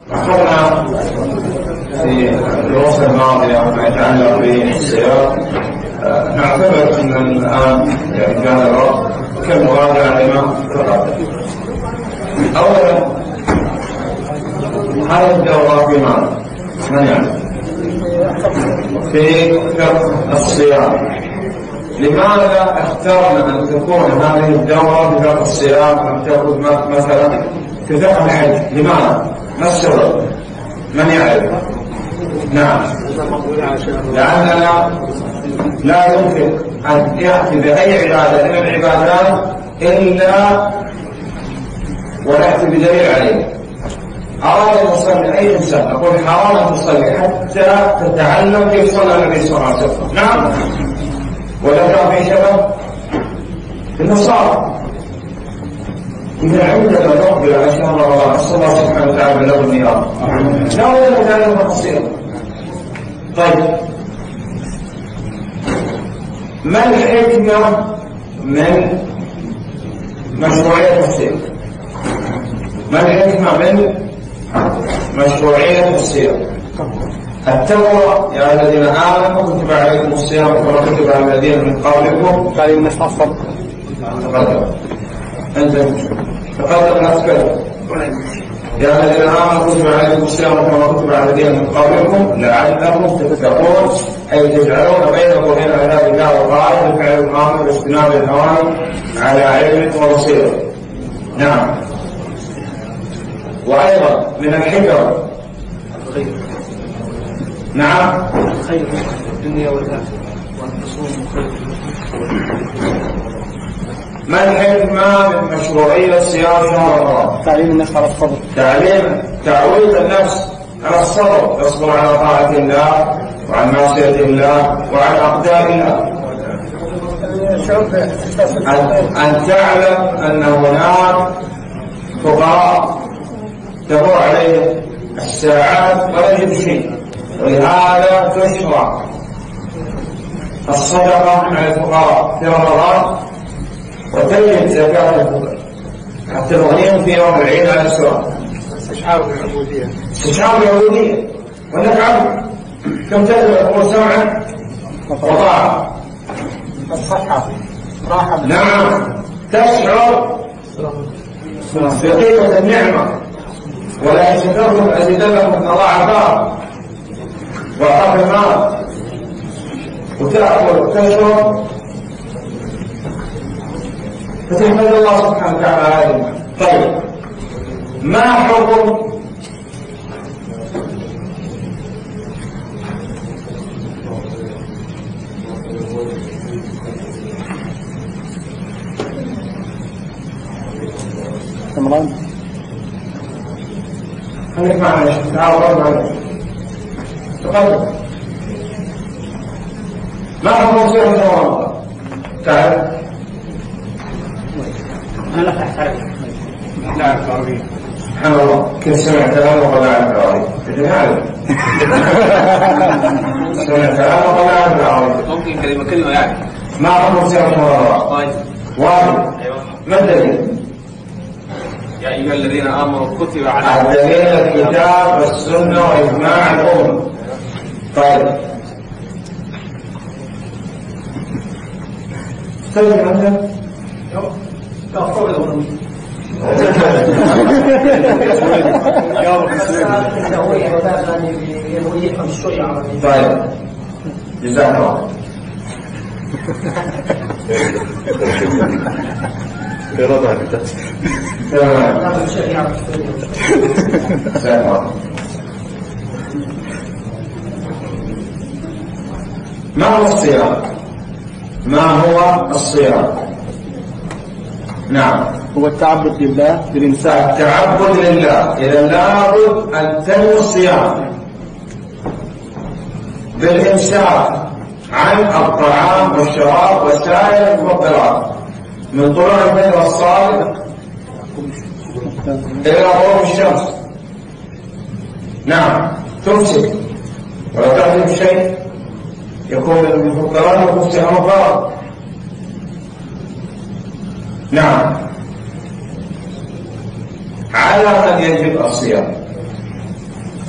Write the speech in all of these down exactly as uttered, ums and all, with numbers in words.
أخذنا في الدروس الماضية ما يتعلق بالصيام. نعتبر أن الآن يعني كان الوقت كالمراجعة لما تقدم. أولا، هذه الدورة في ماذا؟ من يعني؟ في فقه الصيام. لماذا اخترنا أن تكون هذه الدورة في فقه الصيام أم تكون مثلا في فقه الحج؟ لماذا؟ ما السبب؟ من يعرف؟ نعم، لأننا لا يمكن أن يأتي بأي عبادة من العبادات إلا ونأتي بدليل عليه. أراد أن يصلي أي إنسان أقول حرام أن تصلي حتى تتعلم كيف صلى النبي صلى الله عليه وسلم. نعم، ولا كان في شبه في النصارى. إذا عندنا نقبل إن شاء الله أسأل الله سبحانه وتعالى بلغ النيار لا ولا نتعلم التصير. طيب، ما الحكمة من مشروعية التصير؟ ما الحكمة من مشروعية الصيام؟ التوراة يا الذين آمنوا كتب عليكم الصيام كما كتب على الذين من قبلكم. قال الناس أصلا تقدم أنت تقدم أسكت. يا الذين آمنوا كتب عليكم الصيام كما كتب على الذين من قبلكم لعلكم تتقون، أي تجعلون بينكم وبين عذاب الله وقائد بفعل الأمر واجتناب النواهي على علم وبصيرة. نعم، وأيضا من الحكم نعم خير الدنيا والآخرة وأن تصوموا خير. ما الحكمة من مشروعية صيام شهر رمضان؟ تعليم الناس على الصبر. تعليم تعويض النفس على الصبر، يصبر على طاعة الله وعن معصية الله وعن أقدار الله. أن تعلم أن هناك فقراء تمر عليه الساعات ولا يجد شيء، ولهذا تشرع الصدقة على الفقراء في رمضان وتجد زكاة الفقراء حتى نغنيهم في يوم العيد على السواء. استشعار العبودية. استشعار العبودية. وأنك عبد كم تقول سمعا وطاعة. الصحة راحة. نعم، تشعر بقيمة النعمة. ولا يشكركم أزيدنكم إن الله عطاء وأعطاك المال وتأكل وتشرب فتحمد الله سبحانه وتعالى على. طيب، ما حكم رمضان؟ خليك معنا تعال معنا تقدم. ما حكم صيام رمضان؟ تعال أنا فتحت عليك. لا أعرف العربية. سبحان الله، كيف سمعت كلام وقد أعرف العربية؟ تجهل. سمعت كلام وقد أعرف العربية. ممكن كلمة كلمة يعني. ما حكم صيام رمضان؟ طيب. واحد. أيوة. ما الدليل؟ يا أيها الذين آمنوا كتب عليكم. الدليل الكتاب والسنة وإجماع الأمة. طيب، سيد أنت طيب، جزاك الله. ما هو الصيام؟ ما هو الصيام؟ نعم، هو التعبد لله بالإمساك. التعبد لله. إذا لابد أن تنوي الصيام بالإمساك عن الطعام والشراب وسائر المفطرات من طلوع الفجر الصادق إلى غروب الشمس. نعم، تمسك ولا تحلم شيء يكون المفطرات يكون صيام فرض. نعم، على من يجب الصيام.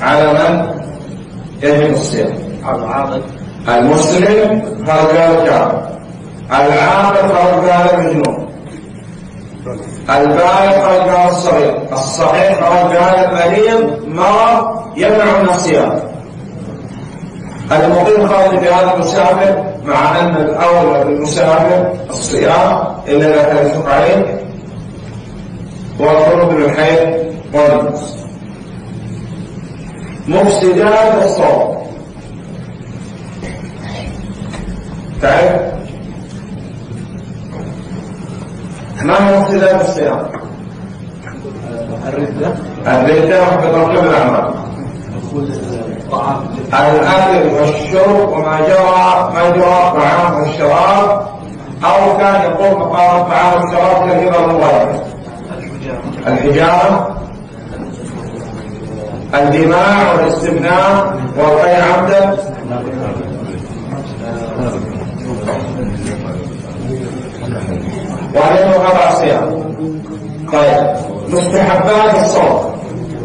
على من يجب الصيام؟ العاقل المسلم هذا الكافر، العاقل هذا المجنون، البالغ هذا الصغير، الصحيح هذا المريض مرض يمنع من الصيام، المقيم خارج بهذا المسافر، مع ان الاولى بالمسافر الصيام الا اذا كان يشق عليه، والخروج من الحيض والنفس. مفسدات الصوم، تعرف ما هي مفسدات الصيام؟ الردة الردة وحفظ الأعمال، الأكل والشرب وما جرى ما جرى الطعام والشراب، أو كان يقوم مقام الطعام والشراب كالهبة والغيره، الحجارة، الجماع والاستمناء والقيء عمدا، وعليه قطع الصيام. طيب، مستحبات الصوم،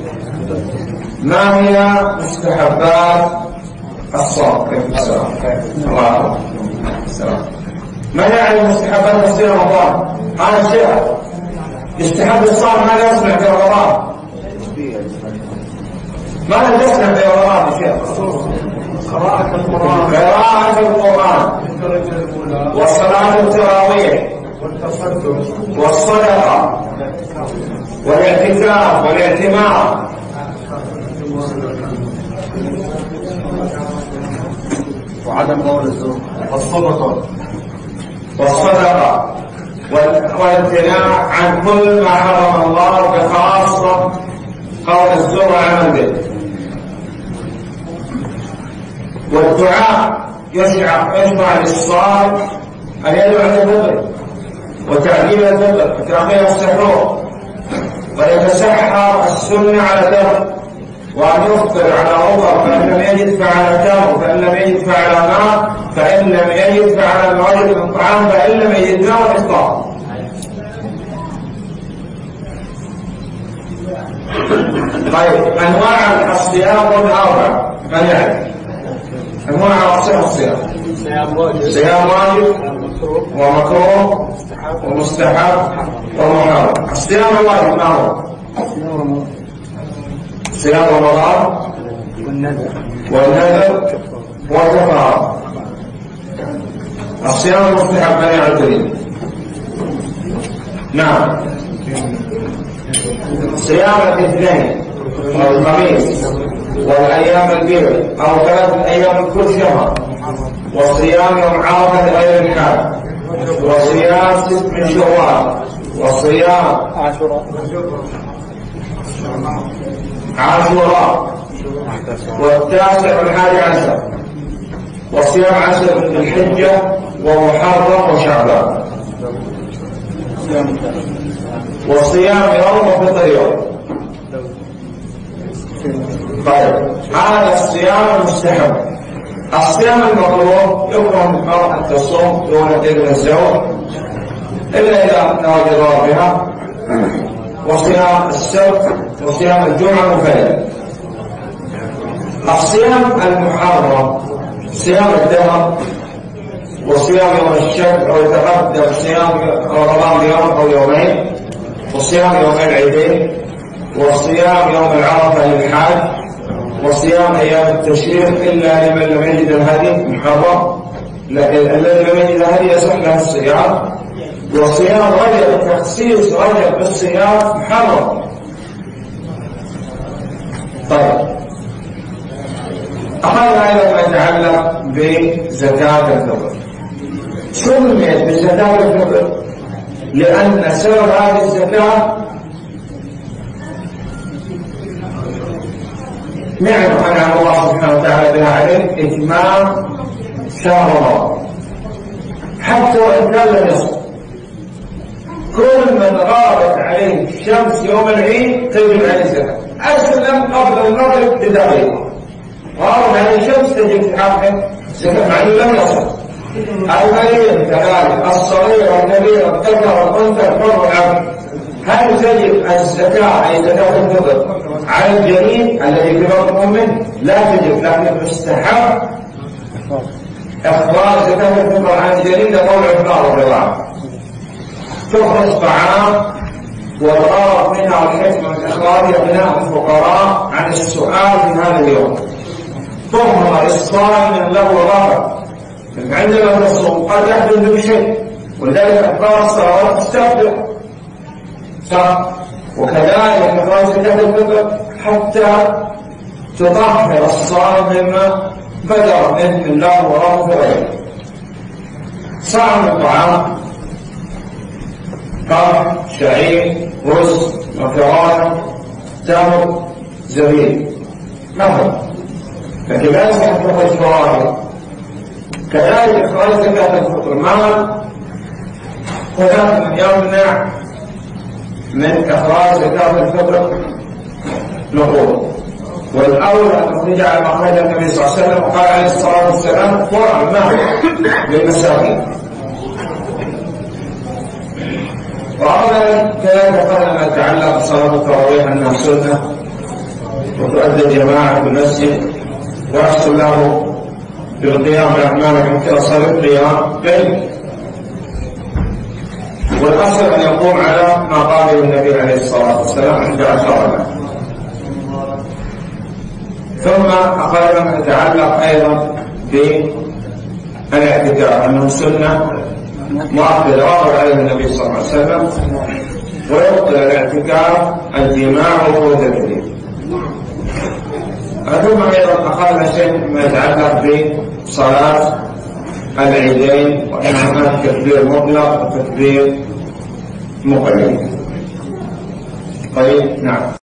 ما هي مستحبات الصوم؟ الله السلام. ما يعني مستحبات الصيام رمضان؟ هذا شيء يستحب الصوم، ماذا يصنع في رمضان؟ ماذا يصنع في رمضان يا شيخ؟ قراءة القرآن، قراءة القرآن، والصلاة التراويح، والصدقة، والاعتكاف والاعتمار، وعدم قول الزور، والصدقة والصدقة والامتناع عن كل ما حرم الله، بخاصة قول الزور والعمل به، والدعاء يشرع يشرع للصائم أن يدعو عند الفطر وتعجيل الفطر وتأخير السحور، ويتسحر السنة على تمر، وأن يفطر على رطب فإن لم يجد فعلى تمر، فإن لم يجد فعلى ماء، فإن لم يجد فعلى الواجب من طعام، فإن لم يجد ماء إفطار. طيب، أنواع الصيام قلنا أربعة، من يعرف؟ أنواع الصيام: صيام واجب ومكروه ومستحب ومحرم. الصيام الواجب ما هو؟ صيام رمضان والنذر والكفارة. الصيام المستحب من يعتري؟ نعم، صيام الاثنين والخميس والايام البيض او ثلاث ايام من كل شهر، وصيام يوم عرفه غير الحاج، وصيام ست من شوال، وصيام عاشوراء، والتاسع والحادي عشر، وصيام عشر من الحجه، ومحرم وشعبان، وصيام يوم وفطر يوم. طيب، هذا الصيام المستحب. الصيام المطلوب يكره للمرأة أن تصوم دون إذن الزوج إلا إذا نوى بها، وصيام السبت وصيام الجمعة منفردا. الصيام المحرم صيام الدهر، وصيام يوم الشك أو يتقدم صيام رمضان بيوم أو يومين، وصيام يومين العيدين، وصيام يوم العرفة للحاج، وصيام أيام التشريق إلا لمن لم يجد الهدي محرم، الذي لم يجد الهدي يصح له الصيام، وصيام رجب تخصيص رجب بالصيام محرم. طيب، أخذنا أيضا ما يتعلق بزكاة الفطر. سميت بزكاة الفطر لأن سبب هذه الزكاة نعم أنعم الله سبحانه وتعالى بها عليك، إتمام شهر رمضان، حتى وإن كان لم يصم. كل من غابت عليه الشمس يوم العيد تجب عليه الزكاة، أسلم قبل المغرب بدقيقة، غابت عليه الشمس تجب في حقه الزكاة مع أنه لم يصم. المريض كذلك، الصغير والكبير، الذكر والأنثى، الحر والعبد، هل تجب الزكاة أي زكاة الفطر على الجنين الذي في بطن أمه؟ لا تجب، لكن مستحب إخراج زكاة الفطر عن الجنين لقول عثمان رضي الله عنه. تخرج طعام والغرض منها والحكمة من إخراجها بناء الفقراء عن السؤال في هذا اليوم. طهر الصائم من له رغبة، عندما تصوم قد يحدث بك شيء، ولذلك أخبار الصلوات تستغفر صح. وكذلك إخراج زكاة الفطر حتى تطهر الصائم مما بدر منه الله ورغبة غيره. صاع من الطعام قمح، شعير، رز، مكرونة، تمر، زبيب مثلا، فكذلك تخرج فواكه. كذلك إخراج زكاة الفطر مال هناك من يمنع من إخراج زكاة الفطر نقود، والأولى أن نخرج على ما خرج النبي صلى الله عليه وسلم وقال عليه الصلاة والسلام فرع المال للمساكين. وأولا كذلك قال ما يتعلق بصلاة التراويح أنها سنة وتؤدى جماعة بالمسجد، ويحصل له بالقيام بالأعمال حتى صار القيام بين، والأصل أن يقوم على ما قال النبي عليه الصلاة والسلام عند أشرنا. ثم أقل ما يتعلق أيضا بالاعتكاف أنه سنة مؤكدة وأمر عليه النبي صلى الله عليه وسلم، ويبطل الاعتكاف الجماع وخروج الدين. ثم أيضا أقل شيء ما يتعلق بصلاة العيدين، وإن هناك تكبير مطلق وتكبير مقيد. طيب نعم.